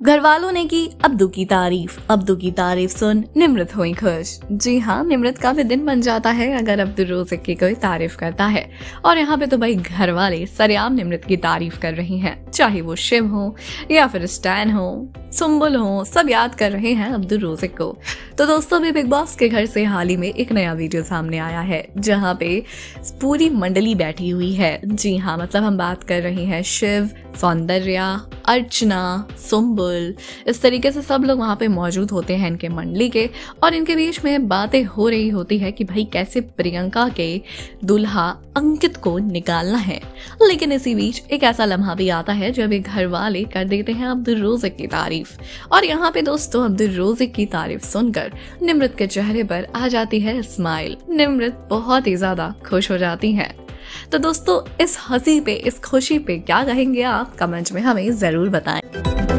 घर वालों ने की अब्दू की तारीफ सुन निमृत हुई खुश। जी हाँ, निमृत का भी दिन बन जाता है अगर अब्दुल रोज़िक की कोई तारीफ करता है। और यहाँ पे तो भाई घर वाले सरेआम निमृत की तारीफ कर रही हैं, चाहे वो शिव हो या फिर स्टैन हो, सुम्बुल हो, सब याद कर रहे हैं अब्दुल रोज़िक को। तो दोस्तों, अभी बिग बॉस के घर से हाल ही में एक नया वीडियो सामने आया है जहाँ पे पूरी मंडली बैठी हुई है। जी हाँ, मतलब हम बात कर रहे हैं शिव, सौंदर्या, अर्चना, सुम्बुल, इस तरीके से सब लोग वहाँ पे मौजूद होते हैं इनके मंडली के। और इनके बीच में बातें हो रही होती है कि भाई कैसे प्रियंका के दूल्हा अंकित को निकालना है। लेकिन इसी बीच एक ऐसा लम्हा भी आता है जब एक घर वाले कर देते हैं अब्दुल रोज़िक की तारीफ। और यहाँ पे दोस्तों, अब्दुल रोज़िक की तारीफ सुनकर निमृत के चेहरे पर आ जाती है स्माइल। निमृत बहुत ही ज्यादा खुश हो जाती हैं। तो दोस्तों, इस हंसी पे, इस खुशी पे क्या कहेंगे आप? कमेंट में हमें जरूर बताएं।